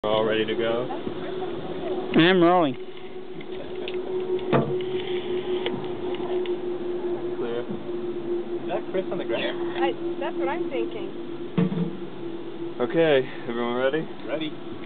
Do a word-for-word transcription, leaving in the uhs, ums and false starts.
All ready to go? I'm rolling. Clear. Is that Chris on the ground? I, that's what I'm thinking. Okay, everyone ready? Ready.